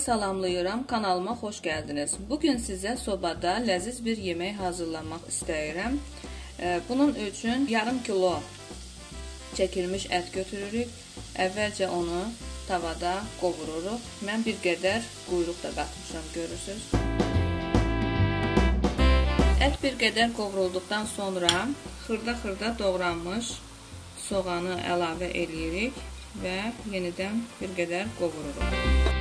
salamlayıram, kanalıma xoş gəldiniz. Bugün sizə sobada ləziz bir yemək hazırlamaq istəyirəm. Bunun üçün yarım kilo çəkilmiş ət götürürük. Əvvəlcə onu tavada qovururuq. Mən bir qədər quyruq da qatmışam, görürsünüz. Ət bir qədər qovrulduqdan sonra xırda doğranmış soğanı əlavə edirik və yenidən bir qədər qovururuq.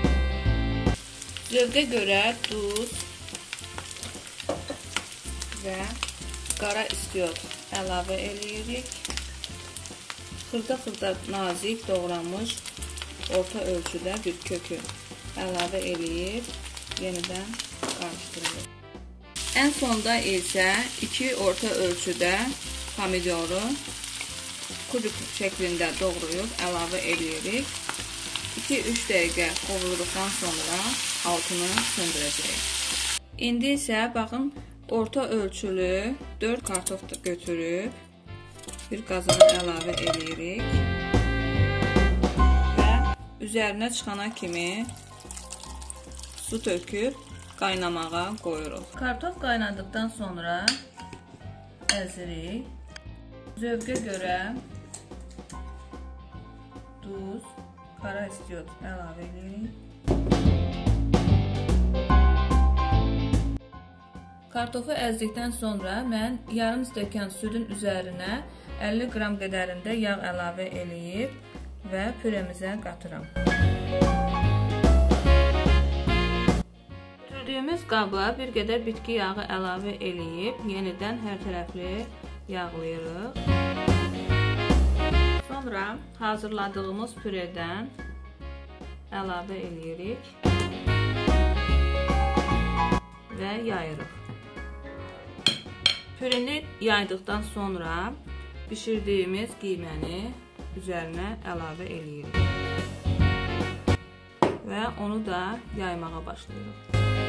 Zövqə görə duz və qara istiot əlavə edirik. Xırda nazik doğranmış orta ölçüdə bir kökü əlavə edib yenidən qarışdırırıq. Ən sonda isə 2 orta ölçüdə pomidoru kubik şəklində doğrayıb əlavə edirik. 2-3 dəqiqə qovurduqdan sonra altını söndürəcəyik. İndi isə baxın, orta ölçülü 4 kartof götürüb bir qazana əlavə edirik və üzərinə çıxana kimi su töküb qaynamağa qoyuruq. Kartof qaynadıqdan sonra əzirik. Zövqə görə duz, qara istiot əlavə edirik. Kartofu əzdikdən sonra mən yarım stəkan südün üzərinə 50 qram qədərində yağ əlavə edib və püremizə qatıram. Götürdüyümüz qaba bir qədər bitki yağı əlavə edib yenidən hər tərəfli yağlayırıq. Sonra hazırladığımız pürədən əlavə edirik və yayırıq. Pürəni yaydıqdan sonra bişirdiyimiz qiyməni üzərinə əlavə edirik və onu da yaymağa başlayırıq.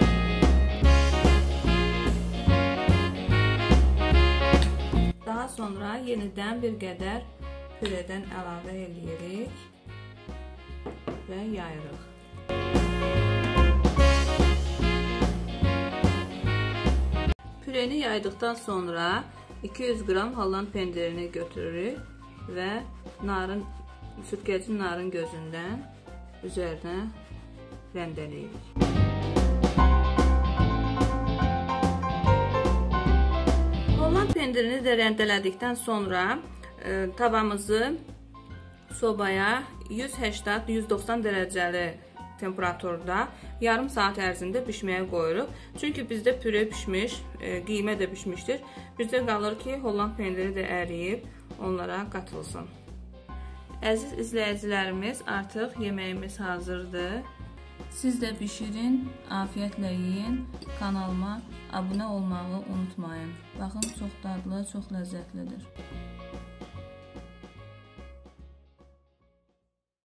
Daha sonra yenidən bir qədər pürədən əlavə edirik və yayırıq. Pürəni yaydıqdan sonra 200 qram Holland pendirini götürürük və sürtkəcin narın gözündən üzərinə rəndələyirik. Holland pendirini də rəndələdikdən sonra tavamızı sobaya 180-190 dərəcəli temperaturda yarım saat ərzində bişməyə qoyuruq. Çünki bizdə püre pişmiş, qiymə də pişmişdir. Bizdə qalır ki, Holland pendiri də əriyib onlara qatılsın. Əziz izləyicilərimiz, artıq yeməyimiz hazırdır. Siz də bişirin, afiyətlə yiyin. Kanalıma abunə olmağı unutmayın. Baxın, çox dadlı, çox ləzzətlidir.